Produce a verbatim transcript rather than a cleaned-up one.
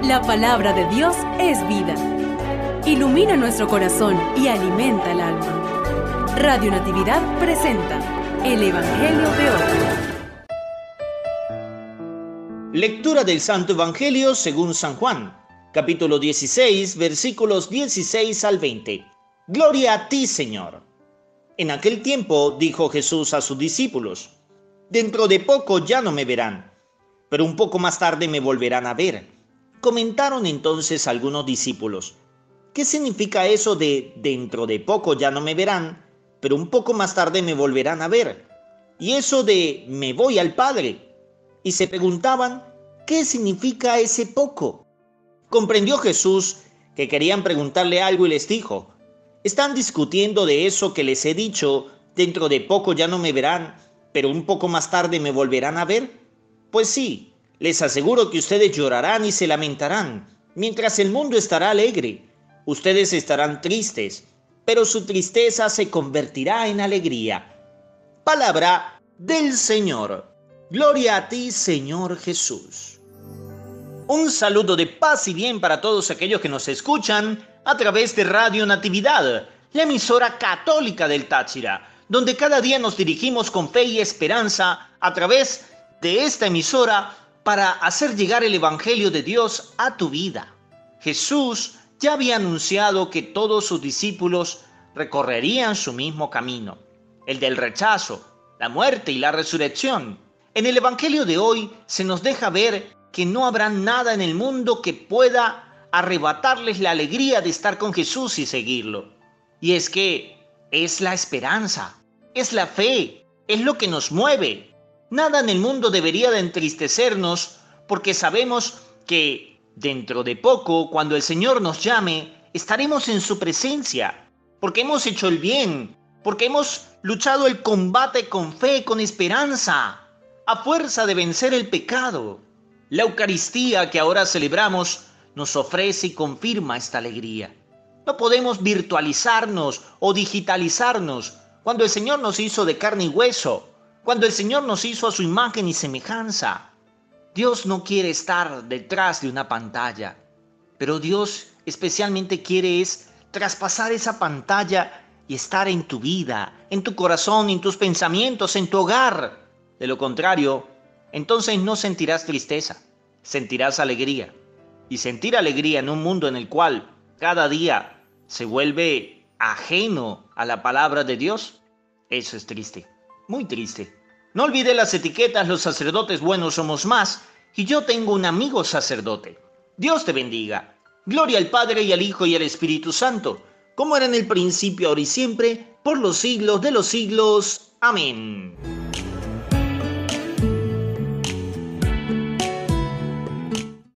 La palabra de Dios es vida. Ilumina nuestro corazón y alimenta el alma. Radio Natividad presenta el Evangelio de hoy. Lectura del Santo Evangelio según San Juan, capítulo dieciséis, versículos dieciséis al veinte. Gloria a ti, Señor. En aquel tiempo dijo Jesús a sus discípulos: Dentro de poco ya no me verán, pero un poco más tarde me volverán a ver. Comentaron entonces algunos discípulos: ¿qué significa eso de dentro de poco ya no me verán, pero un poco más tarde me volverán a ver? Y eso de me voy al Padre. Y se preguntaban, ¿qué significa ese poco? Comprendió Jesús que querían preguntarle algo y les dijo: ¿están discutiendo de eso que les he dicho, dentro de poco ya no me verán, pero un poco más tarde me volverán a ver? Pues sí, les aseguro que ustedes llorarán y se lamentarán, mientras el mundo estará alegre. Ustedes estarán tristes, pero su tristeza se convertirá en alegría. Palabra del Señor. Gloria a ti, Señor Jesús. Un saludo de paz y bien para todos aquellos que nos escuchan a través de Radio Natividad, la emisora católica del Táchira, donde cada día nos dirigimos con fe y esperanza a través de esta emisora para hacer llegar el Evangelio de Dios a tu vida. Jesús ya había anunciado que todos sus discípulos recorrerían su mismo camino, el del rechazo, la muerte y la resurrección. En el Evangelio de hoy se nos deja ver que no habrá nada en el mundo que pueda arrebatarles la alegría de estar con Jesús y seguirlo. Y es que es la esperanza, es la fe, es lo que nos mueve. Nada en el mundo debería de entristecernos porque sabemos que dentro de poco, cuando el Señor nos llame, estaremos en su presencia, porque hemos hecho el bien, porque hemos luchado el combate con fe, con esperanza, a fuerza de vencer el pecado. La Eucaristía que ahora celebramos nos ofrece y confirma esta alegría. No podemos virtualizarnos o digitalizarnos cuando el Señor nos hizo de carne y hueso, cuando el Señor nos hizo a su imagen y semejanza. Dios no quiere estar detrás de una pantalla, pero Dios especialmente quiere es traspasar esa pantalla y estar en tu vida, en tu corazón, en tus pensamientos, en tu hogar. De lo contrario, entonces no sentirás tristeza, sentirás alegría. Y sentir alegría en un mundo en el cual cada día se vuelve ajeno a la palabra de Dios, eso es triste, muy triste. No olvides las etiquetas, los sacerdotes buenos somos más, y yo tengo un amigo sacerdote. Dios te bendiga. Gloria al Padre y al Hijo y al Espíritu Santo, como era en el principio, ahora y siempre, por los siglos de los siglos. Amén.